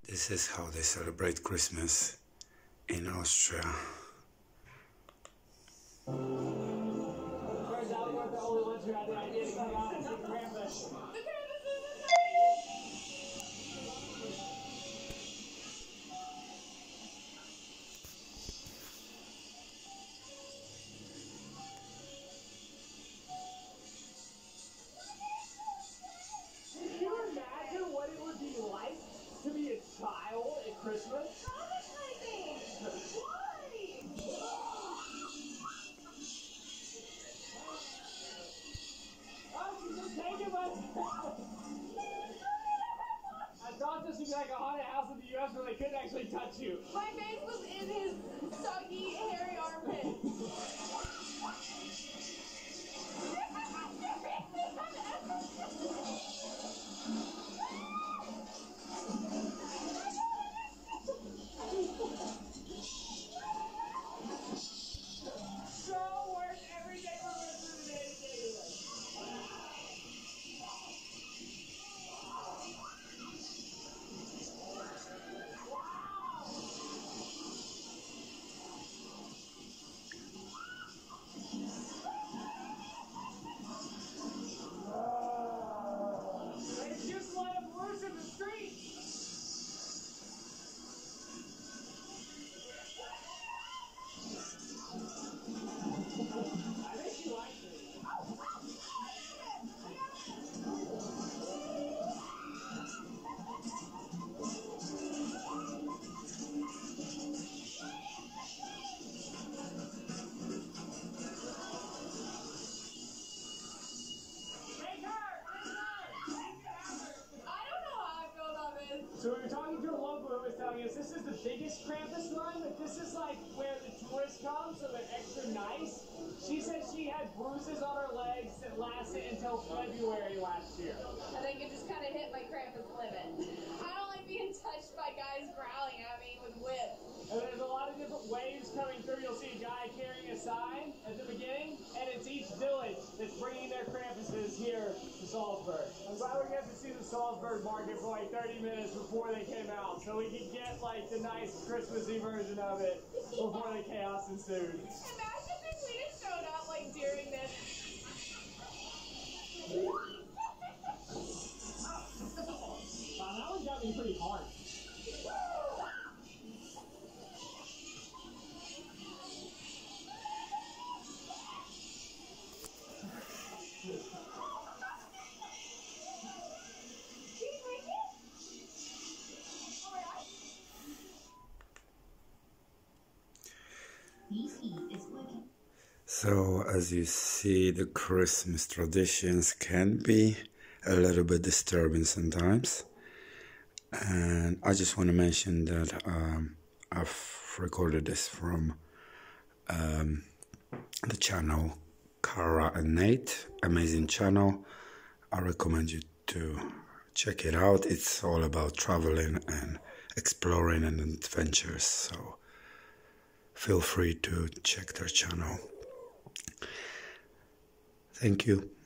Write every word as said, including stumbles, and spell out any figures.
This is how they celebrate Christmas in Austria. To be a child at Christmas? Traumatizing! Why? Oh, she's just taking my... I thought this would be like a haunted house in the U S where they couldn't actually touch you. My face was in his soggy, hairy armpit. So we were talking to a local who was telling us this is the biggest Krampus run, but this is like where the tourists come, so they're extra nice. She said she had bruises on her legs that lasted until February last year. I think it just kind of hit my Krampus limit. I don't like being touched by guys growling at me with whips. And there's a lot of different waves coming through. You'll see a guy carrying a sign at the beginning, and it's each village that's bringing their Krampuses here to Salzburg. I'm glad we got to see the Salzburg market for like thirty minutes before they came out, so we could get like the nice Christmassy version of it before the chaos ensued. Imagine if we just showed up like during this. Wow, that one got me pretty hard. So, as you see, the Christmas traditions can be a little bit disturbing sometimes. And I just want to mention that um, I've recorded this from um, the channel Cara and Nate, amazing channel. I recommend you to check it out. It's all about traveling and exploring and adventures, so feel free to check their channel. Thank you.